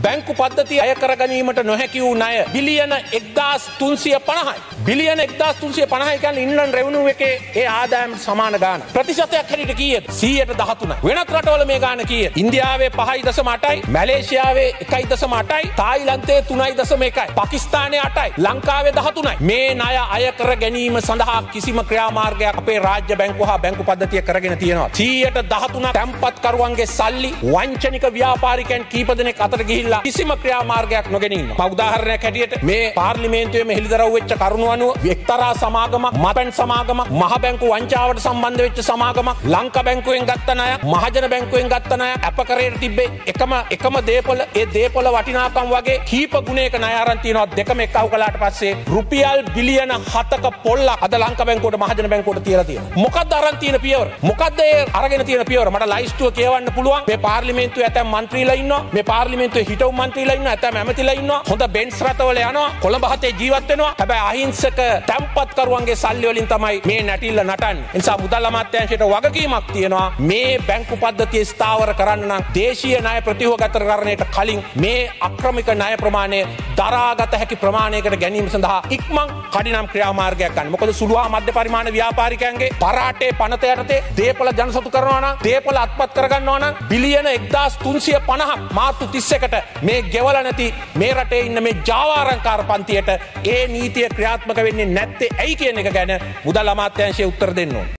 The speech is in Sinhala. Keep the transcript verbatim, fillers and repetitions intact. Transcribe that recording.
බැංකු පද්ධතිය අය කර ගැනීමට නොහැකි වූ ණය බිලියන එක්දාස් තුන්සිය පනහයි. බිලියන එක්දාස් තුන්සිය පනහයි කියන්නේ ඉන්ලන්ඩ් රෙවෙනියු එකේ ඒ ආදායමට සමාන ගාණ. ප්‍රතිශතයක් හැටියට කීයද? සීයට දහතුනයි. වෙනත් රටවල මේ ගාණ කීයද? ඉන්දියාවේ පහයි දශම අටයි, මැලේසියාවේ එකයි දශම අටයි, තායිලන්තයේ තුනයි දශම එකයි, පාකිස්තානයේ අටයි, ලංකාවේ දහතුනයි. මේ ණය අය කර ගැනීම සඳහා කිසිම ක්‍රියාමාර්ගයක් අපේ රාජ්‍ය බැංකුව හා බැංකු පද්ධතිය කරගෙන තියෙනවා. සීයට දහතුනක් තැන්පත්කරුවන්ගේ සල්ලි වංචනික ව්‍යාපාරිකයන් කීප දෙනෙක් අතර ගිහිල්ලා කිසිම ක්‍රියාමාර්ගයක් නොගෙන ඉන්නවා. මම උදාහරණයක් හැටියට මේ පාර්ලිමේන්තුවේම හෙළිදරව් වෙච්ච කරුණු අනුව එක්තරා සමාගමක්, මපැන් සමාගමක්, මහ බැංකු වංචාවට සම්බන්ධ වෙච්ච සමාගමක්, ලංකා බැංකුවෙන් ගත්ත ණය, මහජන බැංකුවෙන් ගත්ත ණය අපකරයට තිබ්බේ එකම එකම දේපොළ. ඒ දේපොළ වටිනාකම් වගේ කීප ගුණයක ණය අරන් තියෙනවා. දෙකම එක්කහු කළාට පස්සේ රුපියල් බිලියන හතක පොල්ලක් අද ලංකා බැංකුවට මහජන බැංකුවට තියලා තියෙනවා. මොකක්ද අරන් තියෙන පියවර? මොකක්ද ඒ අරගෙන තියෙන පියවර? මට ලයිස්තුව කියවන්න පුළුවන්. මේ පාර්ලිමේන්තුවේ ඇතැම් මන්ත්‍රීලා ඉන්නවා. මේ පාර්ලිමේන්තුවේ හිටවු මන්ත්‍රීලා ඉන්නවා. ඇතැම් ඇමතිලා ඉන්නවා. හොඳ බෙන්ස් රටවල යනවා. කොළඹ හතේ ජීවත් වෙනවා. හැබැයි අහිංසක තැන්පත්කරුවන්ගේ සල්ලි වලින් තමයි මේ නැටිල්ල නටන්නේ. ඒ නිසා මුදල් අමාත්‍යාංශයට වගකීමක් තියෙනවා. මේ බැංකු පද්ධතිය ස්ථාවර කරන්න නම් දේශීය ණය ප්‍රතිහෝගතරකරණයට කලින් මේ අක්‍රමික ණය ප්‍රමාණය දරාගත හැකි ප්‍රමාණයකට ගැනීම සඳහා ඉක්මන් කඩිනම් ක්‍රියාමාර්ගයක් ගන්න. මොකද සුළු හා මධ්‍ය පරිමාණ ව්‍යාපාරිකයන්ගේ පරාටේ පනත යටතේ දේපොළ ජනසතු කරනවා නම්, දේපොළ අත්පත් කරගන්නවා නම් බිලියන එක්දාස් තුන්සිය පනහක් මාර්තු තිස් එකට මේ ගෙවල නැති මේ රටේ ඉන්න මේ ජාවාරම්කාර පන්තියට ඒ නීතිය ක්‍රියාත්මක වෙන්නේ නැත්තේ ඇයි කියන එක ගැන මුදල් අමාත්‍යාංශය උත්තර දෙන්න ඕනේ.